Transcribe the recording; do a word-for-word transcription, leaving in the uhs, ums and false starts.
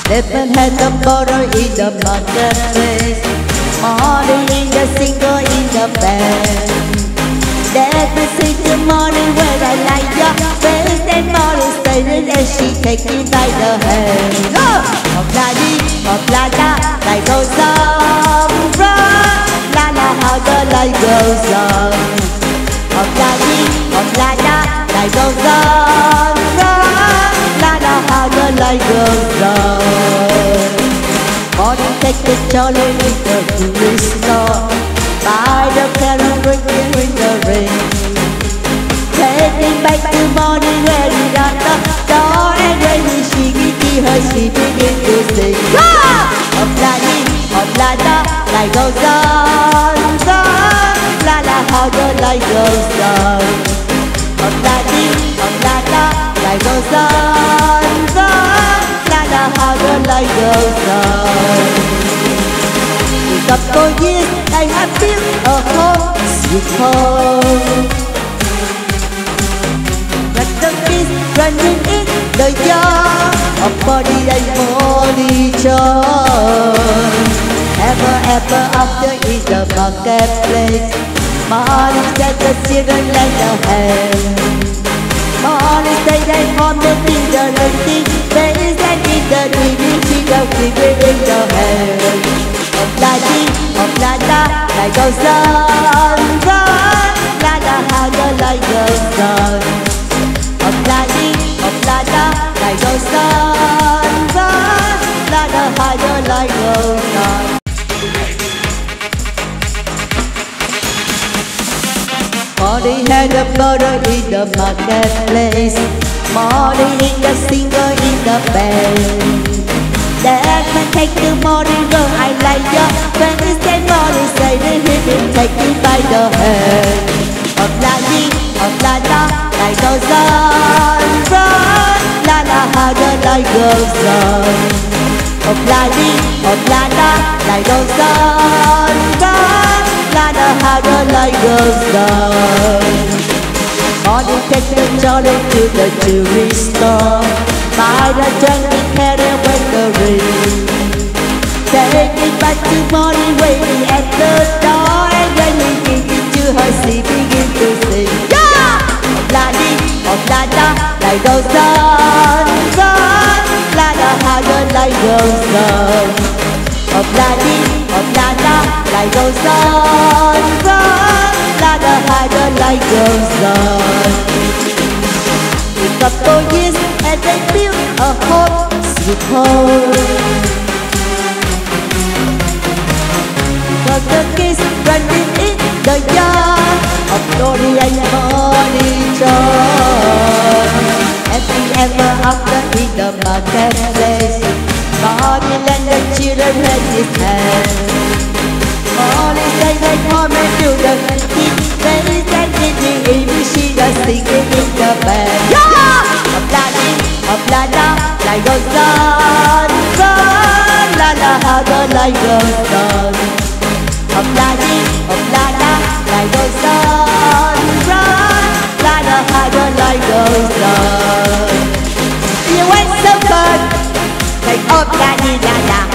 Never had the borrow in the marketplace. Morning in the single in the band. Let me see the morning where I like your face. And morning standing and she taking by the hand. Hop la di, hop la da, like goes on. Run, la la how the light goes on. Hop la di, hop la da, like goes on. Run, la la how the light goes on. Morning take the jolly with the jewelry store. Buy the carrot drinking in the rain. Taking back to morning ready at the door. And when she get to her she begin to sing. Hop la di, hop la da, light goes on, on. La la how the light goes on. Hop la di, hop la da, light goes on, on. La la how the light goes on. Couple years I have built a home, sweet home. Let the kids running in the yard, a body and body joy. Ever, ever after in the marketplace. Morning that the children lend a hand. Morning say they want to be the lady. Babies that in the dreaming, she don't keep it in the hand. Hop la di, hop la da, light goes on, on. La la how the light goes on. Hop la di, hop la da, light goes on, on. La la how the light goes on. Morning had a borrow in the marketplace. Morning in the singer in the band. Let me take the morning girl, I like your face. And morning say they hit it, take you by the hand. Hop la di, hop la da, light goes on, run. La la how the light goes on. Hop la di, hop la da, light goes on, run. La la how the light goes on. Morning take the jolly to the jewelry store. Buy the trendy carrot with the ring. Take it back to morning waiting at the door. And when we get into her she begin to sing. Yeah! Hop la di, hop la da, light goes on, on. La la how the light goes on. Hop la di, hop la da, light goes on, on. La la how the light goes on. Couple years and they built a home, sweet home. Got the kids running in the yard, of glory and money joy. Happy ever after in the marketplace. Morning and the children had his hand. Morning say they come and do the kids. They stand in the evening, she does singing in the band. Hop la di, hop la da, light goes on, on. La la how the light goes on. Hop la di, hop la da, light goes on, on. La la how the light goes on. You went so good, like hop la di la la.